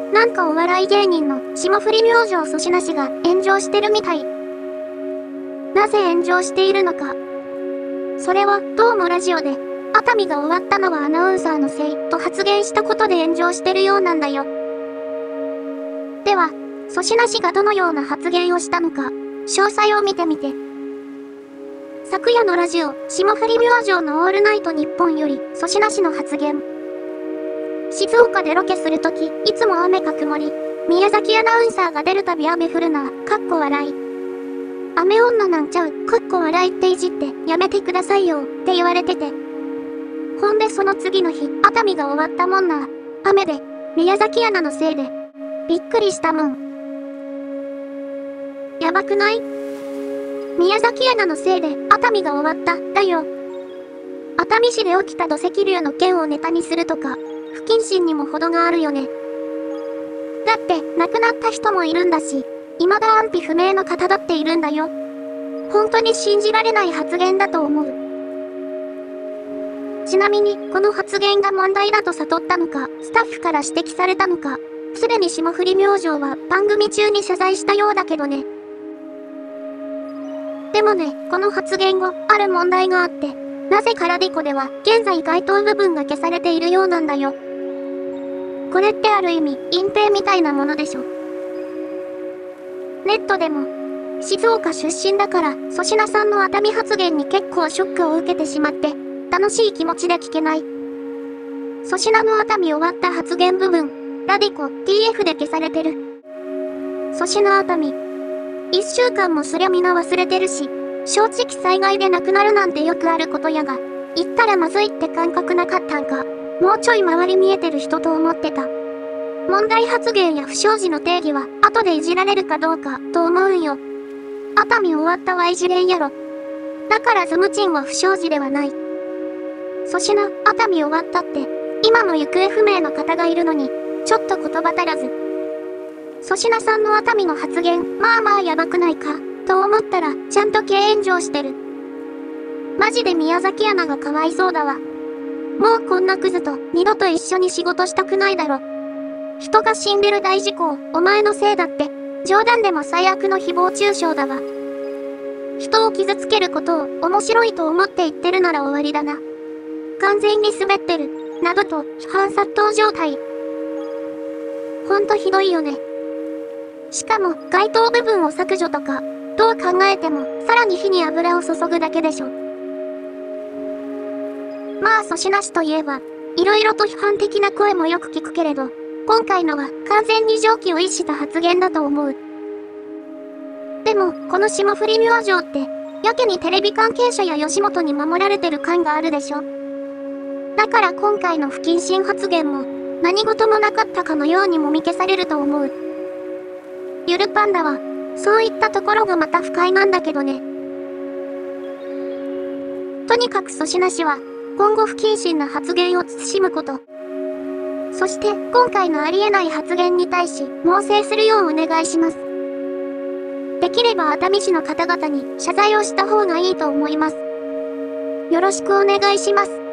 なんかお笑い芸人の霜降り明星粗品氏が炎上してるみたい。なぜ炎上しているのか。それは、どうもラジオで、熱海が終わったのはアナウンサーのせいと発言したことで炎上してるようなんだよ。では、粗品氏がどのような発言をしたのか、詳細を見てみて。昨夜のラジオ、霜降り明星のオールナイトニッポンより、粗品氏の発言。静岡でロケするとき、いつも雨か曇り。宮崎アナウンサーが出るたび雨降るな、かっこ笑い。雨女なんちゃう、かっこ笑いっていじって、やめてくださいよ、って言われてて。ほんでその次の日、熱海が終わったもんな。雨で、宮崎アナのせいで。びっくりしたもん。やばくない？宮崎アナのせいで、熱海が終わった、だよ。熱海市で起きた土石流の件をネタにするとか、不謹慎にも程があるよね。だって、亡くなった人もいるんだし、未だ安否不明の方だっているんだよ。本当に信じられない発言だと思う。ちなみに、この発言が問題だと悟ったのか、スタッフから指摘されたのか、すでに霜降り明星は番組中に謝罪したようだけどね。でもね、この発言後、ある問題があって、なぜかラディコでは、現在該当部分が消されているようなんだよ。これってある意味、隠蔽みたいなものでしょ。ネットでも、静岡出身だから、粗品さんの熱海発言に結構ショックを受けてしまって、楽しい気持ちで聞けない。粗品の熱海終わった発言部分、ラディコ、TF で消されてる。粗品熱海。1週間もそりゃみんな忘れてるし、正直災害で亡くなるなんてよくあることやが、言ったらまずいって感覚なかったんか。もうちょい周り見えてる人と思ってた。問題発言や不祥事の定義は、後でいじられるかどうか、と思うんよ。熱海終わったはいじれんやろ。だからズムチンは不祥事ではない。粗品、熱海終わったって、今も行方不明の方がいるのに、ちょっと言葉足らず。粗品さんの熱海の発言、まあまあやばくないか、と思ったら、ちゃんと軽炎上してる。マジで宮崎アナがかわいそうだわ。もうこんなクズと二度と一緒に仕事したくないだろ。人が死んでる大事故をお前のせいだって、冗談でも最悪の誹謗中傷だわ。人を傷つけることを面白いと思って言ってるなら終わりだな。完全に滑ってる、などと批判殺到状態。ほんとひどいよね。しかも、該当部分を削除とか、どう考えても、さらに火に油を注ぐだけでしょ。まあ粗品氏といえば、いろいろと批判的な声もよく聞くけれど、今回のは完全に常軌を逸した発言だと思う。でも、この霜降り明星って、やけにテレビ関係者や吉本に守られてる感があるでしょ。だから今回の不謹慎発言も、何事もなかったかのようにもみ消されると思う。ゆるパンダは、そういったところがまた不快なんだけどね。とにかく粗品氏は、今後不謹慎な発言を慎むこと。そして、今回のありえない発言に対し、猛省するようお願いします。できれば熱海市の方々に謝罪をした方がいいと思います。よろしくお願いします。